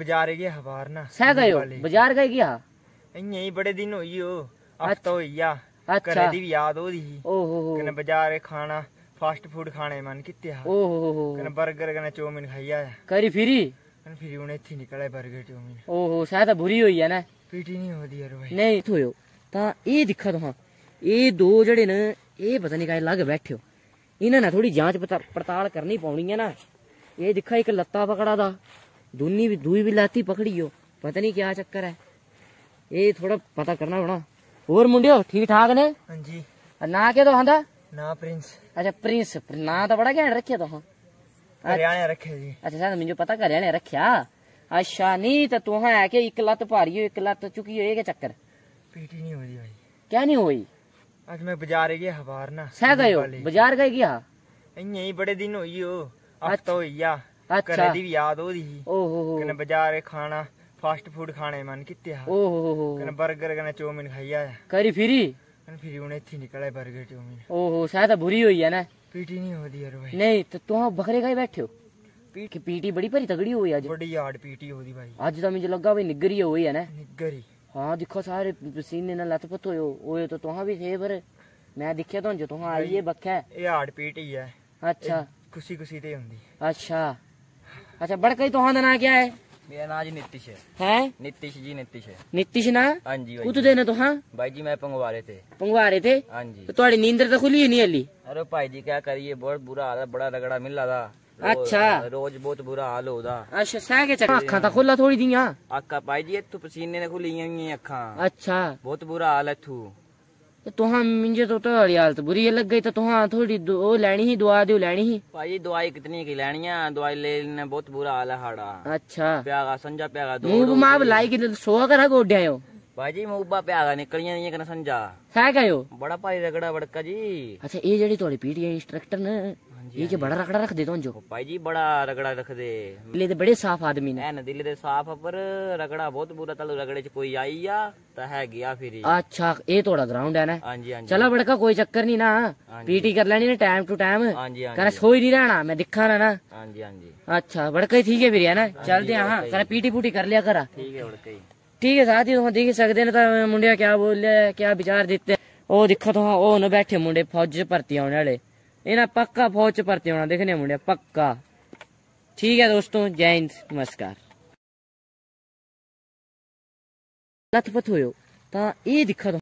बाजार गया बाहर ना सह गए हो बाजार गए क्या इयां ही बड़े दिन होई हो हफ्ता होइया अच्छा घरे दी भी याद हो दी ओहो कने बाजार खाना फास्ट फूड खाने मन किते हा ओहो कने बर्गर कने चौमिन खाई आया करी फिरी कने फिर हुन इत्थे निकले बर्गर चौमिन ओहो शायद बुरी होई है ना पीटी नहीं होदी यार भाई नहीं थोयो तां ए दिखा तुहां ए दो जड़े न ए पता नहीं काहे लग बैठे हो इन्हां ना थोड़ी जांच पड़ताल करनी पौनी है ना ये दिखा एक लत्ता पकड़ा दा दुई भी लाती पकड़ी हो पता नहीं क्या चक्कर है ये थोड़ा पता करना होना और मुंडियो ठीक ठाक ने हां जी ना के तो हांदा ना प्रिंस अच्छा प्रिंस ना तो बड़ा घैंट रखे तो हां हरियाणा रखे जी अच्छा शायद मुझे पता घर ने रखा अच्छा नहीं तो तू है कि एक लत भारी हो एक लत चुकी हो ये चक्कर पीटी नहीं होदी भाई क्या नहीं हुई आज मैं बाजार गया बाहर ना सह गए हो बाजार गए क्या इयां ही बड़े दिन होई हो हफ्ता होइया अच्छा घरे दी भी याद हो दी ओहो कने बाजार खाना फास्ट फूड खाने मन किते हा ओहो कने बर्गर कने चौमिन खाई आया करी फिरी कने फिर हुन इत्थे निकले बर्गर चौमिन ओहो शायद बुरी हुई है ना पीटी नहीं होदी यार भाई नहीं तो तुम बखरे गए बैठे हो पीटी बड़ी भरी तगड़ी हुई आज बड़ी हार्ड पीटी होदी भाई आज तो मुझे लगा भाई निग्गर ही हुई है ना निग्गरी हाँ दिखो सारे पसीने ना लथपथ होए तो तुहां भी थे पर मैं दिखे तो जो तुहां आई है बख्या ये हार्ड पीटी है अच्छा खुशी खुशी ते हुंदी अच्छा अच्छा बड़का तुहां दा नाम क्या है मेरा नाम जी नीतीश है हैं नीतीश जी नीतीश है नीतीश ना हाँ जी भाई कुत देने तुहां भाई जी मैं पंगवारे थे पंगवा रहे थे हाँ जी तो तुम्हारी नींद तो खुली ही नहीं हली अरे भाई जी क्या करिए बहुत बुरा हाल है बड़ा रगड़ा मिल रहा था अच्छा रोज बहुत बुरा हाल होता अच्छा सह के चक्कर अखा तो खोला थोड़ी दियां अक्का भाई जी इत्थू पसीने ने खुली हुई अखा अच्छा बहुत बुरा हाल है इत्थू तो तुहां मिंजे तो तुम्हारी हालत बुरी लग गई तो तुहां थोड़ी वो लैनी ही दवा दियो लैनी ही भाई जी दवाई कितनी की लेनी है दवाई लेने बहुत बुरा हाल है हाड़ा अच्छा प्यागा संजा प्यागा दो मुंह माप लाई कि सोआ कर गोड्या हो भाई जी मुब्बा प्यागा निकलियां नहीं कना संजा है क्या हो बड़ा भाई रगड़ा बड़का जी अच्छा ये जेडी थोड़ी पीटी इंस्ट्रक्टर ने ये जो बड़ा रखड़ा रख दे तो जो भाई जी बड़ा रगड़ा रख दे दिले ते बड़े साफ आदमी ने है दिल दे साफ पर रगड़ा बहुत बुरा तल रगड़े च कोई आई या तो है गया फिर अच्छा ये थोड़ा ग्राउंड है ना हाँ जी हाँ जी चलो बड़का कोई चक्कर नहीं ना पीटी कर लेनी ना टाइम टू टाइम हाँ जी हाँ कर सोई नहीं रहना मैं दिखा ना हाँ जी हाँ जी अच्छा बड़का ही ठीक है फिर है ना चलते हैं हाँ कर पीटी पूटी कर लिया करा ठीक है बड़का ठीक है साथ ही तुम देख सकते ना तो मुंडिया क्या बोल क्या विचार देते ओ दिखो तुम ओ न बैठे मुंडे फौज च भर्ती होने वाले इन्हें पक्का फौज च भर्ती होना देखने मुंडे पक्का ठीक है दोस्तों जय हिंद नमस्कार लथपथ हो ता ये दिखा